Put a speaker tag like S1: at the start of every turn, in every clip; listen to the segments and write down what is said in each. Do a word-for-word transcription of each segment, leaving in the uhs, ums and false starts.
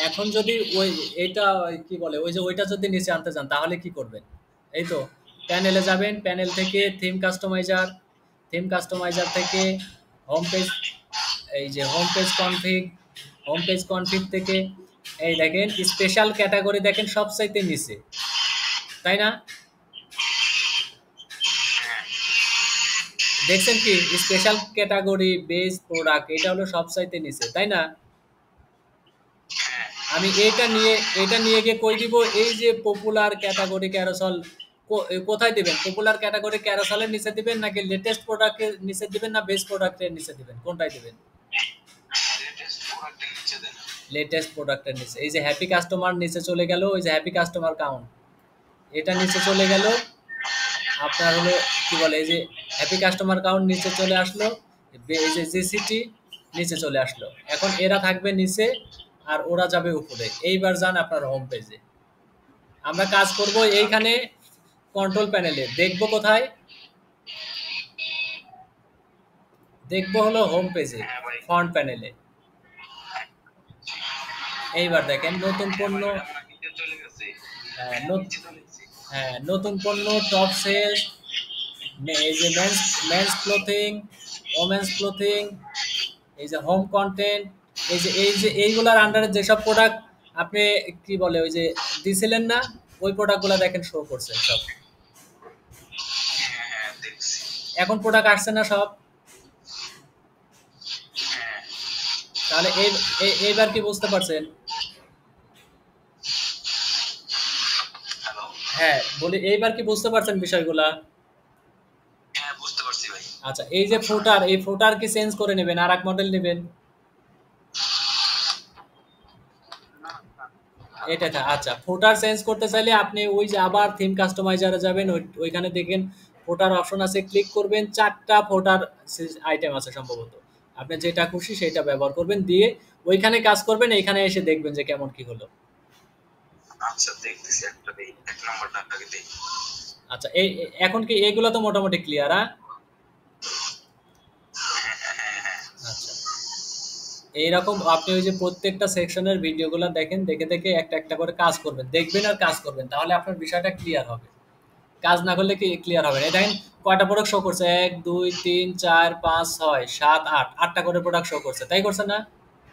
S1: এখন যদি ওই এটা কি বলে ওই যে ওইটা যদি নিচে আনতে চান তাহলে কি করবেন? এই তো প্যানেলে যাবেন, প্যানেল থেকে থিম কাস্টমাইজার, থিম কাস্টমাইজার থেকে হোম পেজ, এই যে home page config, home page config থেকে এই দেখেন স্পেশাল ক্যাটাগরি দেখেন সবচাইতে নিচে, তাই না? দেখছেন কি স্পেশাল ক্যাটাগরি বেস প্রোডাক্ট এটা হলো সবচাইতে নিচে, তাই না? আমি এইটা নিয়ে এটা নিয়ে গিয়ে কই দিব এই যে পপুলার ক্যাটাগরি ক্যারোসল কোথায় দিবেন? পপুলার ক্যাটাগরি ক্যারোসলের নিচে দিবেন নাকি লেটেস্ট প্রোডাক্টের নিচে দিবেন না বেস্ট প্রোডাক্টের নিচে দিবেন? কোনটায় দিবেন? লেটেস্ট প্রোডাক্টের নিচে। এই যে হ্যাপি কাস্টমার নিচে চলে গেল, ওই যে হ্যাপি কাস্টমার কাউন্ট এটা নিচে চলে গেল। আপনার হলো কি বলে এই যে হ্যাপি কাস্টমার কাউন্ট নিচে চলে আসলো, এই যে জিসিটি নিচে চলে আসলো। এখন এরা থাকবে নিচে আর ওরা যাবে উপরে। এইবার যান আপনার হোম পেজে। আমরা কাজ করব এইখানে কন্ট্রোল প্যানেলে। দেখব কোথায়? দেখব হলো হোম পেজে ফন্ট প্যানেলে। এইবার দেখেন নতুন পণ্য, হ্যাঁ নতুন পণ্য, টপ সেলস, এই যে men's men's clothing, women's clothing, এই যে হোম কন্টেন্ট, এই যে এই যে এইগুলার আন্ডারে যেসব প্রোডাক্ট আপনি কি বলে ওই যে দিছিলেন না ওই প্রোডাক্টগুলো দেখেন শো করছে সব। এখন প্রোডাক্ট আসছে না সব? তাহলে এই এইবার কি বুঝতে পারছেন? হ্যাঁ বলি এইবার কি বুঝতে পারছেন বিষয়গুলা?
S2: হ্যাঁ বুঝতে পারছি ভাই।
S1: আচ্ছা এই যে ফুটার, এই ফুটার কি চেঞ্জ করে নেবেন আর এক মডেল নেবেন? এটা আচ্ছা ফুটার চেঞ্জ করতে চাইলে আপনি ওই যে আবার থিম কাস্টমাইজারে যাবেন, ওইখানে দেখেন ফোটার অপশন আছে, ক্লিক করবেন, চারটা ফোটার আইটেম আছে সম্ভবত, আপনি যেটা খুশি সেটা ব্যবহার করবেন, দিয়ে ওইখানে কাজ করবেন, এইখানে এসে দেখবেন যে কেমন কি হলো।
S2: আচ্ছা দেখতেছি, একটা দেই, এক নাম্বারটা আগে দেই।
S1: আচ্ছা এই এখন কি এগুলো তো মোটামুটি ক্লিয়ার? আচ্ছা এইরকম আপনি ওই যে প্রত্যেকটা সেকশনের ভিডিওগুলো দেখেন, দেখে দেখে একটা একটা করে কাজ করবেন, দেখবেন আর কাজ করবেন, তাহলে আপনার বিষয়টা ক্লিয়ার হবে। কাজ না করলে কি ক্লিয়ার হবে না? দেখেন কয়টা প্রোডাক্ট শো করছে, এক দুই তিন চার পাঁচ ছয় সাত আট, আটটা করে প্রোডাক্ট শো করছে, তাই করছে না?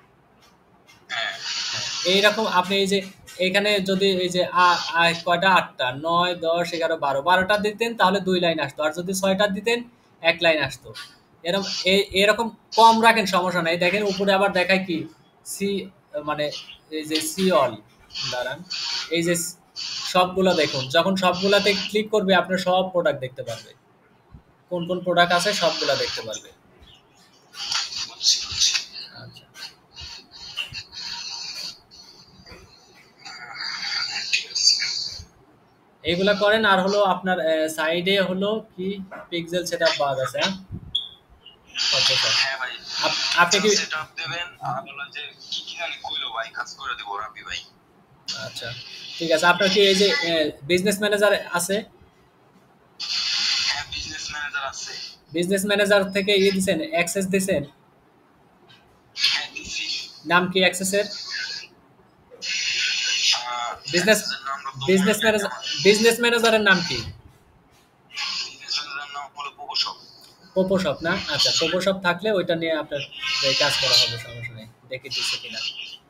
S1: এইরকম আপনি এই যে এখানে যদি এই যে কয়টা আটটা নয় দশ এগারো বারো বারোটা দিতেন তাহলে দুই লাইন আসতো, আর যদি ছয়টা দিতেন এক লাইন আসতো। এরকম এরকম কম রাখেন, সমস্যা নাই। দেখেন উপরে আবার দেখায় কি সি, মানে এই যে সি অল, দাঁড়ান এই যে সবগুলো দেখুন, যখন সবগুলাতে ক্লিক করবে আপনার সব প্রোডাক্ট দেখতে পারবে, কোন কোন প্রোডাক্ট আছে সবগুলা দেখতে পারবে। আচ্ছা এইগুলা করেন। আর হলো আপনার সাইডে হলো কি পিক্সেল সেটআপ বাগ আছে।
S2: হ্যাঁ ভাই আপনি কি সেটআপ দিবেন আর হলো যে কি কি জানি কইলো ভাই, কাজ করে দেব রাবি ভাই।
S1: আচ্ছা ঠিক আছে। আপনার কি এই যে বিজনেস ম্যানেজার আছে?
S2: হ্যাঁ বিজনেস ম্যানেজার আছে।
S1: বিজনেস ম্যানেজার থেকে ই দিবেন, অ্যাক্সেস দিবেন?
S2: হ্যাঁ দিছি।
S1: নাম কি অ্যাক্সেসের? বিজনেস বিজনেস ম্যানেজার, বিজনেস ম্যানেজারের নাম কি? প্রোপোশপ না? আচ্ছা প্রোপোশপ থাকলে ওইটা নিয়ে আপনার কাজ করা হবে, সমস্যা নেই। দেখে দিচ্ছে কিনা।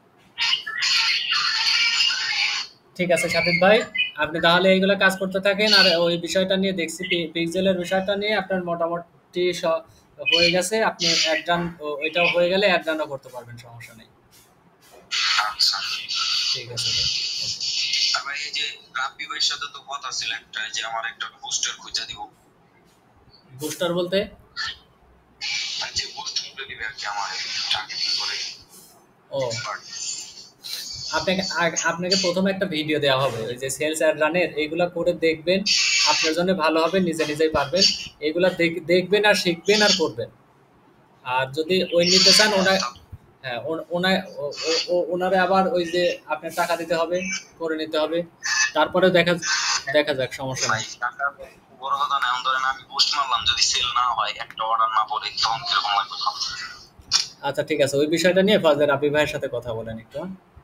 S1: ঠিক আছে সাথিক ভাই, আপনি তাহলে এইগুলো কাজ করতে থাকেন। আর ওই বিষয়টা নিয়ে দেখছি পিক্সেলের বিষয়টা নিয়ে আপনার মোটামুটি হয়ে গেছে, আপনি অ্যাড রান ওইটাও হয়ে গেলে অ্যাড রানও করতে পারবেন, সমস্যা নেই। ঠিক আছে ভাই।
S2: আবার এই যে রাব্বি ভাইয়ের সাথে তো কথা ছিল একটা, যে আমার একটা বুস্টার খুঁজে দিব।
S1: বুস্টার বলতে?
S2: যে বুস্টার দিবে আর কি আমার টার্গেটিং করে।
S1: ও আপনাকে আপনাকে প্রথমে একটা ভিডিও দেওয়া হবে ওই যে সেলস অ্যাড রানের, এইগুলা করে দেখবেন, আপনার জন্য ভালো হবে, নিজে নিজেই পারবেন। এইগুলা দেখবেন আর শিখবেন আর করবেন। আর যদি ওই নিতে চান ওনা, হ্যাঁ ওনারে আবার ওই যে আপনার টাকা দিতে হবে, করে নিতে হবে, তারপরে দেখা দেখা যাক, সমস্যা নাই।
S2: বড় কথা না, ধরেন আমি পোস্ট মারলাম, যদি সেল না হয়, একটা অর্ডার না পড়ে, তখন কিরকম লাগবে?
S1: আচ্ছা ঠিক আছে, ওই বিষয়টা নিয়ে ফাজলে রাব্বি ভাইয়ের সাথে কথা বলেন একটু।